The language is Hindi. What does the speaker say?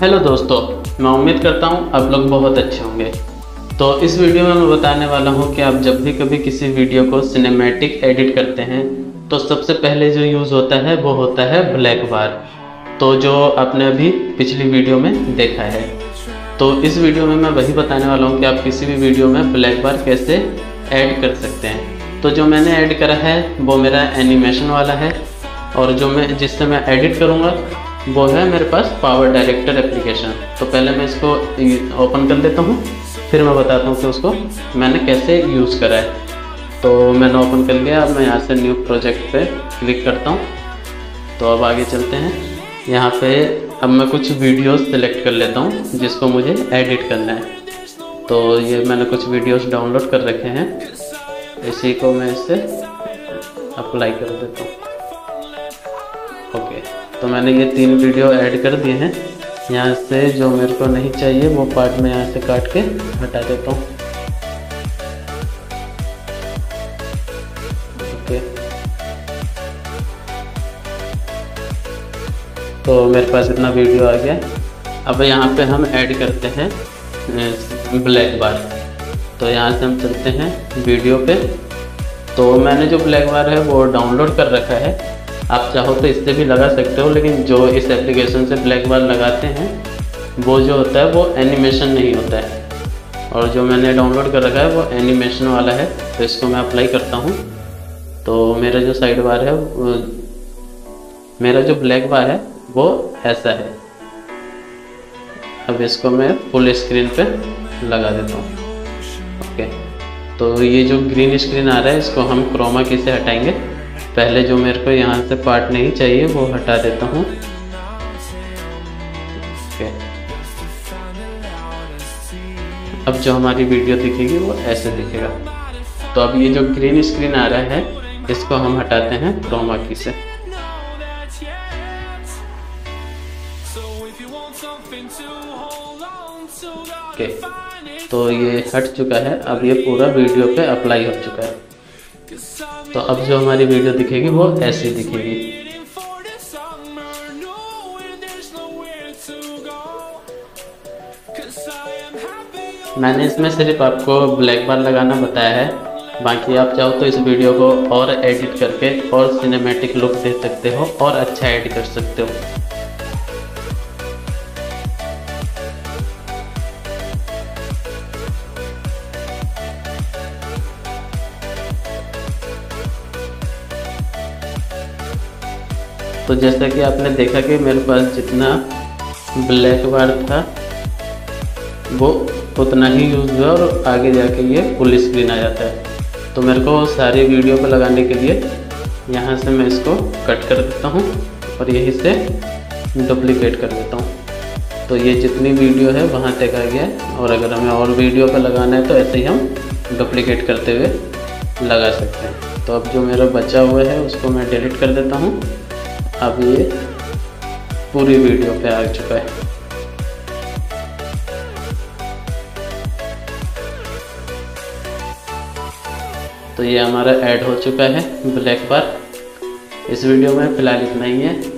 हेलो दोस्तों, मैं उम्मीद करता हूँ आप लोग बहुत अच्छे होंगे। तो इस वीडियो में मैं बताने वाला हूँ कि आप जब भी कभी किसी वीडियो को सिनेमैटिक एडिट करते हैं तो सबसे पहले जो यूज़ होता है वो होता है ब्लैक बार। तो जो आपने अभी पिछली वीडियो में देखा है, तो इस वीडियो में मैं वही बताने वाला हूँ कि आप किसी भी वीडियो में ब्लैक बार कैसे ऐड कर सकते हैं। तो जो मैंने ऐड करा है वो मेरा एनिमेशन वाला है, और जो मैं जिससे मैं एडिट करूँगा वो है मेरे पास पावर डायरेक्टर एप्लीकेशन। तो पहले मैं इसको ओपन कर लेता हूँ, फिर मैं बताता हूँ कि उसको मैंने कैसे यूज़ करा है। तो मैंने ओपन कर लिया। अब मैं यहाँ से न्यू प्रोजेक्ट पे क्लिक करता हूँ। तो अब आगे चलते हैं। यहाँ पे अब मैं कुछ वीडियोस सेलेक्ट कर लेता हूँ जिसको मुझे एडिट करना है। तो ये मैंने कुछ वीडियोस डाउनलोड कर रखे हैं, इसी को मैं इससे अप्लाई कर देता हूँ। ओके, तो मैंने ये 3 वीडियो ऐड कर दिए हैं। यहाँ से जो मेरे को नहीं चाहिए वो पार्ट में यहाँ से काट के हटा देता हूँ। ओके, तो मेरे पास इतना वीडियो आ गया। अब यहाँ पे हम ऐड करते हैं ब्लैक बार। तो यहाँ से हम चलते हैं वीडियो पे। तो मैंने जो ब्लैक बार है वो डाउनलोड कर रखा है। आप चाहो तो इससे भी लगा सकते हो, लेकिन जो इस एप्लीकेशन से ब्लैक बार लगाते हैं वो जो होता है वो एनिमेशन नहीं होता है, और जो मैंने डाउनलोड कर रखा है वो एनिमेशन वाला है। तो इसको मैं अप्लाई करता हूँ। तो मेरा जो साइड बार है मेरा जो ब्लैक बार है वो ऐसा है। अब इसको मैं फुल स्क्रीन पे लगा देता हूँ। ओके, तो ये जो ग्रीन स्क्रीन आ रहा है इसको हम क्रोमा की से हटाएंगे। पहले जो मेरे को यहाँ से पार्ट नहीं चाहिए वो हटा देता हूँ। ओके, अब जो हमारी वीडियो दिखेगी वो ऐसे दिखेगा। तो अब ये जो ग्रीन स्क्रीन आ रहा है इसको हम हटाते हैं क्रोमा की से। ओके, तो ये हट चुका है। अब ये पूरा वीडियो पे अप्लाई हो चुका है। तो अब जो हमारी वीडियो दिखेगी वो ऐसी दिखेगी। मैंने इसमें सिर्फ आपको ब्लैक बार लगाना बताया है, बाकी आप चाहो तो इस वीडियो को और एडिट करके और सिनेमैटिक लुक दे सकते हो और अच्छा एडिट कर सकते हो। तो जैसा कि आपने देखा कि मेरे पास जितना ब्लैक बार था वो उतना ही यूज़ हुआ, और आगे जाके ये फुल स्क्रीन आ जाता है। तो मेरे को सारी वीडियो को लगाने के लिए यहाँ से मैं इसको कट कर देता हूँ और यहीं से डुप्लीकेट कर देता हूँ। तो ये जितनी वीडियो है वहाँ तक आ गया है, और अगर हमें और वीडियो पर लगाना है तो ऐसे ही हम डुप्लीकेट करते हुए लगा सकते हैं। तो अब जो मेरा बचा हुआ है उसको मैं डिलीट कर देता हूँ। अब ये पूरी वीडियो पे आ चुका है। तो ये हमारा ऐड हो चुका है ब्लैक बार। इस वीडियो में फ़िलहाल इतना ही है।